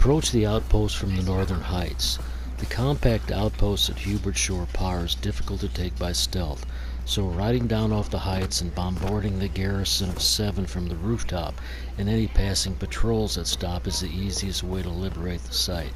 approach the outpost from the northern heights. The compact outpost at Hubert Shore Power is difficult to take by stealth, so riding down off the heights and bombarding the garrison of 7 from the rooftop and any passing patrols that stop is the easiest way to liberate the site.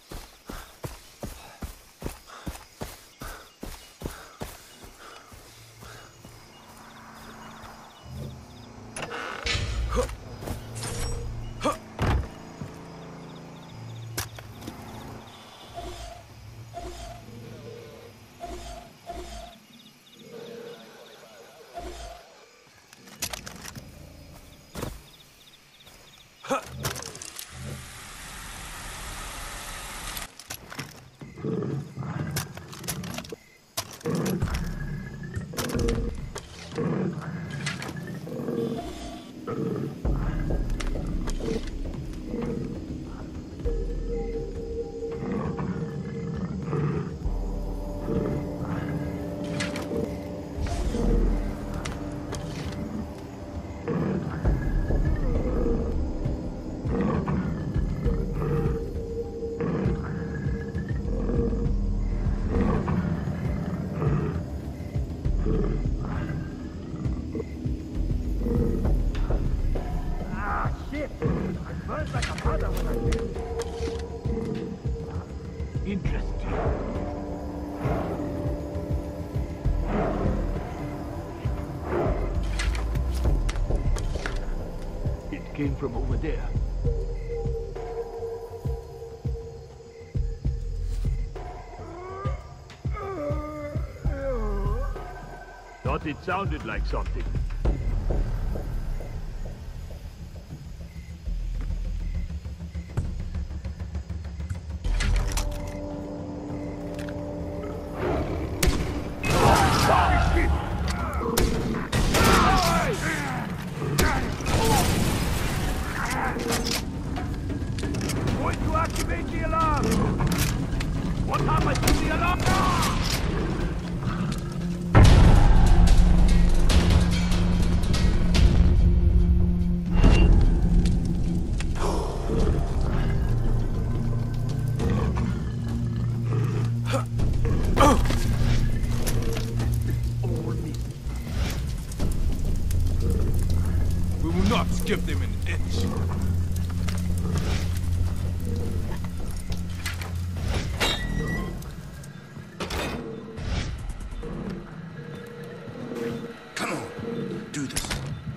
Interesting. It came from over there. Thought it sounded like something. Going to activate the alarm! What happened to the alarm? We will not skip them an inch. Come on, do this.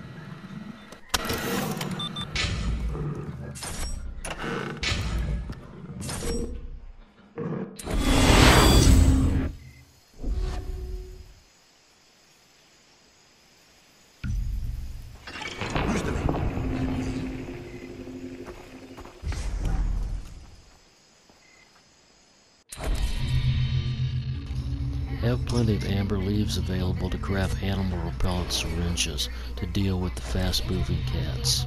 Who's the man? Have plenty of amber leaves available to craft animal repellent syringes to deal with the fast-moving cats.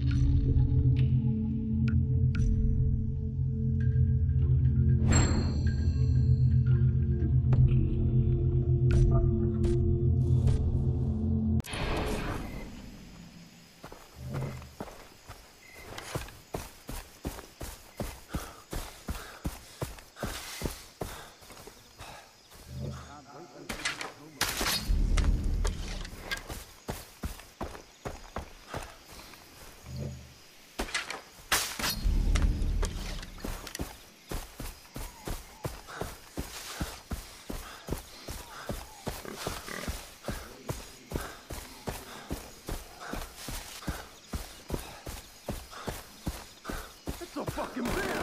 It's a fucking bear!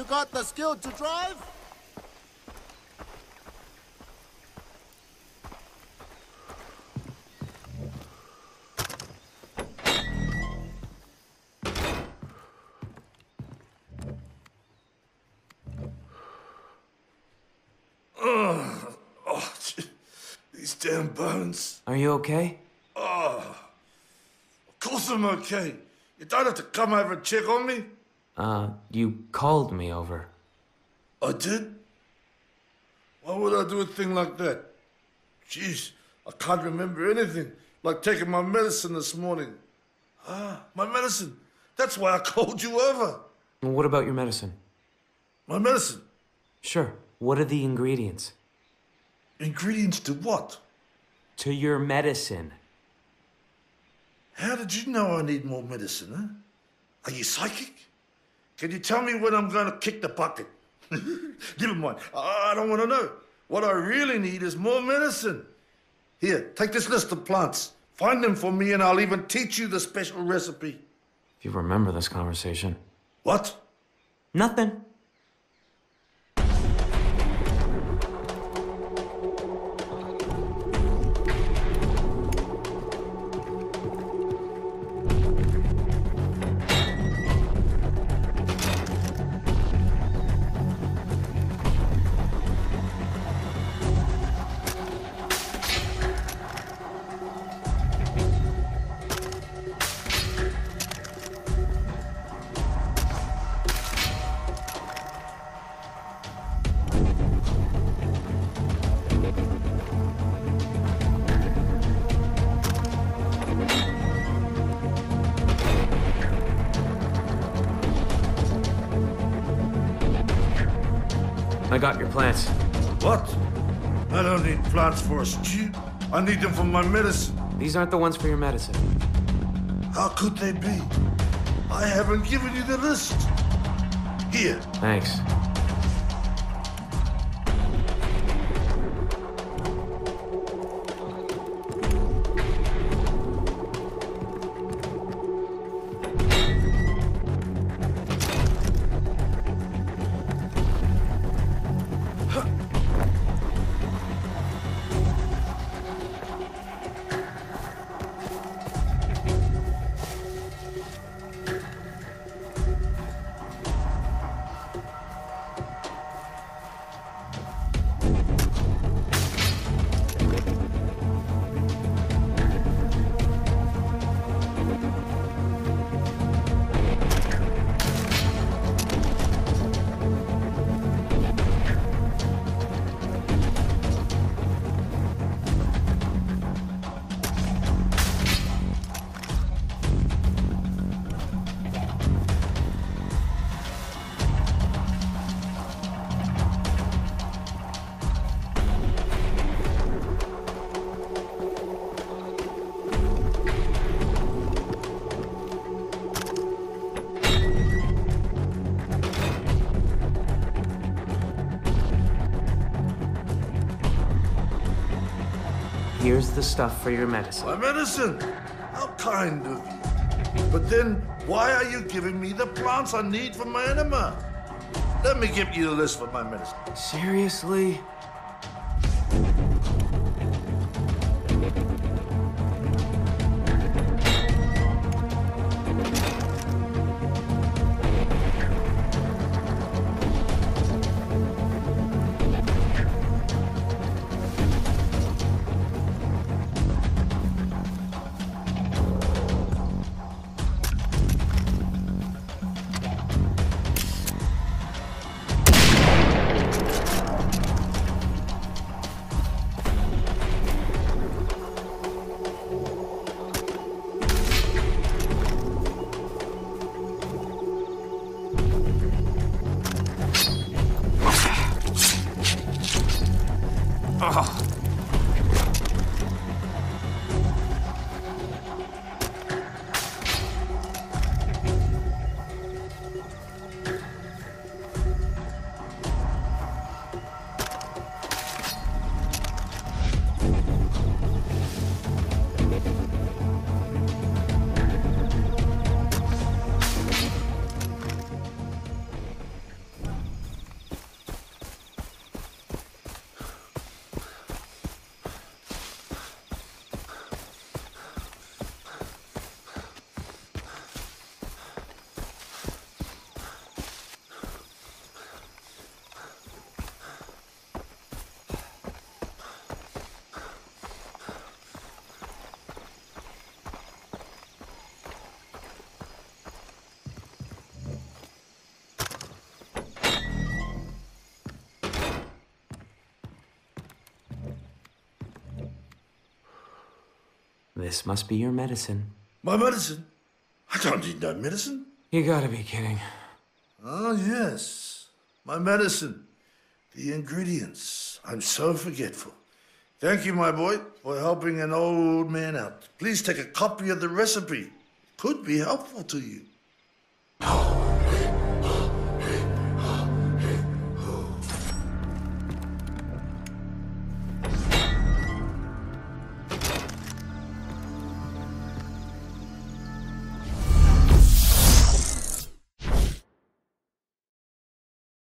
You got the skill to drive? Oh, these damn bones. Are you okay? Of course I'm okay. You don't have to come over and check on me. You called me over. I did? Why would I do a thing like that? Jeez, I can't remember anything. Like taking my medicine this morning. My medicine. That's why I called you over. What about your medicine? My medicine? Sure. What are the ingredients? Ingredients to what? To your medicine. How did you know I need more medicine, huh? Are you psychic? Can you tell me when I'm going to kick the bucket? Never mind. I don't want to know. What I really need is more medicine. Here, take this list of plants. Find them for me and I'll even teach you the special recipe. If you remember this conversation. What? Nothing. I got your plants. What? I don't need plants for a stew. I need them for my medicine. These aren't the ones for your medicine. How could they be? I haven't given you the list. Here. Thanks. Here's the stuff for your medicine. My medicine? How kind of you. But then, why are you giving me the plants I need for my enema? Let me give you the list for my medicine. Seriously? This must be your medicine. My medicine? I don't need no medicine. You gotta be kidding. Oh, yes. My medicine. The ingredients. I'm so forgetful. Thank you, my boy, for helping an old man out. Please take a copy of the recipe. Could be helpful to you.